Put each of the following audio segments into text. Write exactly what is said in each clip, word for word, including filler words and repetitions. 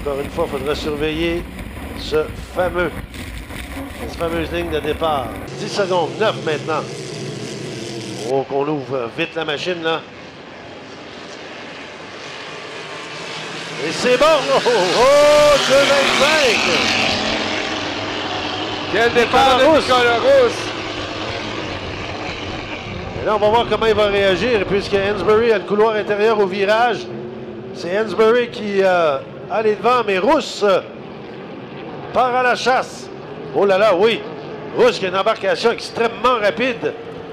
Encore une fois, il faudra surveiller ce fameux, cette fameuse ligne de départ. dix secondes, neuf maintenant. Oh, qu'on ouvre vite la machine, là. Et c'est bon! Oh, oh deux vingt-cinq! Quel départ de Nicolas Rousse! Et là, on va voir comment il va réagir, puisque Hansberry a le couloir intérieur au virage. C'est Hansberry qui euh, a les devants, mais Rousse euh, part à la chasse. Oh là là, oui! Rousse qui a une embarcation extrêmement rapide.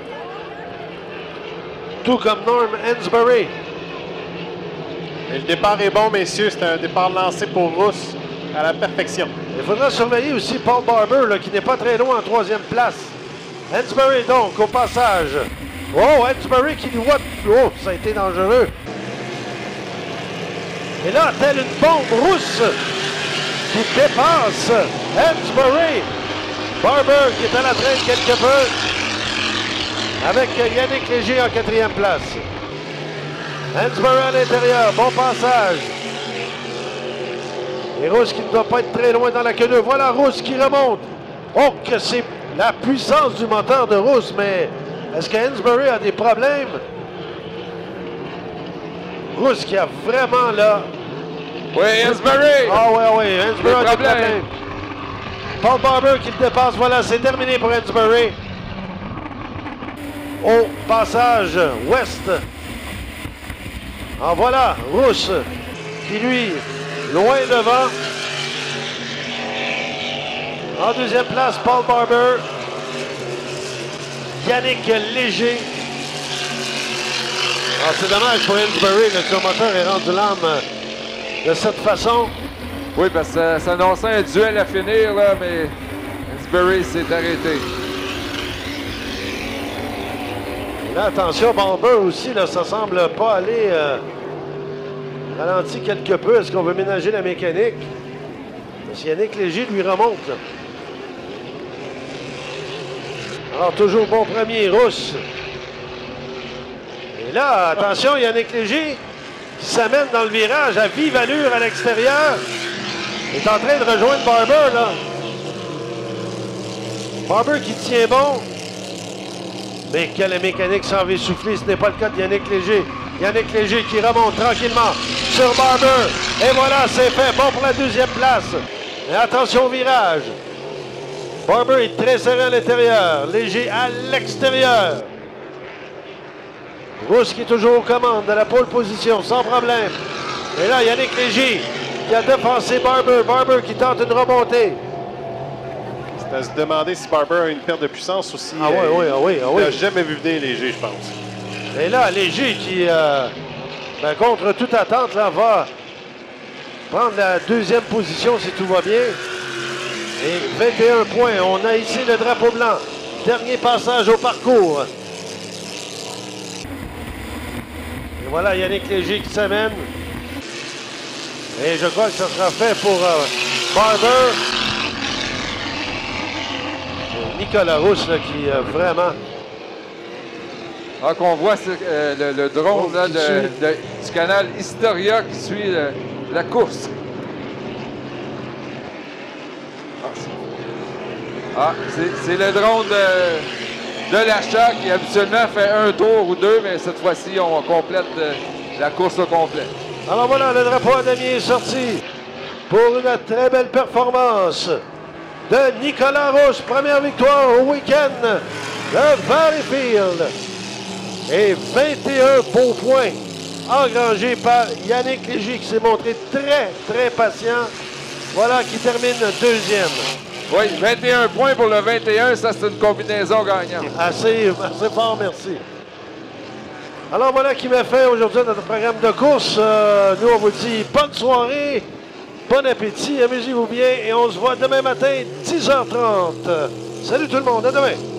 Tout comme Norm Hansberry. Et le départ est bon, messieurs. C'est un départ lancé pour Rousse à la perfection. Il faudra surveiller aussi Paul Barber, là, qui n'est pas très loin en troisième place. Hansberry, donc, au passage. Oh, Hansberry qui nous voit. Oh, ça a été dangereux. Et là, telle une bombe Rousse qui dépasse Hansberry. Barber qui est à la traîne quelque peu. Avec Yannick Léger en quatrième place. Hansberry à l'intérieur, bon passage. Et Rousse qui ne doit pas être très loin dans la queue deux. Voilà Rousse qui remonte. Oh, que c'est la puissance du moteur de Rousse, mais est-ce que Hansberry a des problèmes? Rousse qui a vraiment là... Oui, Hansberry! Ah oui, oui, Hansberry a des problèmes. Paul Barber qui le dépasse. Voilà, c'est terminé pour Hansberry. Au passage ouest. En voilà, Rousse qui lui, loin devant. En deuxième place, Paul Barber. Yannick Léger. Ah, c'est dommage pour Hansberry, le son moteur est rendu l'âme de cette façon. Oui, parce que ça, ça annonçait un duel à finir, là, mais Hansberry s'est arrêté. Et là, attention, Barber aussi, là, ça semble pas aller euh, ralenti quelque peu. Est-ce qu'on veut ménager la mécanique? Parce que Yannick Léger lui remonte. Là. Alors, toujours bon premier, Rousse. Et là, attention, Yannick Léger qui s'amène dans le virage à vive allure à l'extérieur. Il est en train de rejoindre Barber, là. Barber qui tient bon. Mais quelle mécanique s'en va souffler, ce n'est pas le cas de Yannick Léger. Yannick Léger qui remonte tranquillement sur Barber. Et voilà, c'est fait. Bon pour la deuxième place. Et attention au virage. Barber est très serré à l'intérieur. Léger à l'extérieur. Rousse qui est toujours aux commandes de la pole position, sans problème. Et là, Yannick Léger qui a dépassé Barber. Barber qui tente une remontée. C'est à se demander si Barber a une perte de puissance aussi. Ah oui, euh, oui, ah oui, ah oui. Il n'a jamais vu venir Léger, je pense. Et là, Léger qui, euh, ben, contre toute attente, là, va prendre la deuxième position si tout va bien. Et vingt et un points. On a ici le drapeau blanc. Dernier passage au parcours. Et voilà Yannick Léger qui s'amène. Et je crois que ça sera fait pour euh, Barber. Nicolas Rousse là, qui euh, vraiment... Ah, qu'on voit euh, le, le drone oh, là, de, de, du canal Historia qui suit le, la course. Ah, c'est le drone de, de l'achat qui habituellement fait un tour ou deux, mais cette fois-ci, on complète euh, la course au complet. Alors voilà, le drapeau à damier est sorti pour une très belle performance de Nicolas Rousse. Première victoire au week-end de Valleyfield. Et vingt et un beaux points engrangés par Yannick Léger qui s'est montré très, très patient. Voilà qui termine deuxième. Oui, vingt et un points pour le vingt et un, ça c'est une combinaison gagnante. Assez, assez fort, merci. Alors voilà qui m'a fait aujourd'hui notre programme de course. Euh, nous on vous dit bonne soirée, bon appétit, amusez-vous bien et on se voit demain matin dix heures trente. Salut tout le monde, à demain.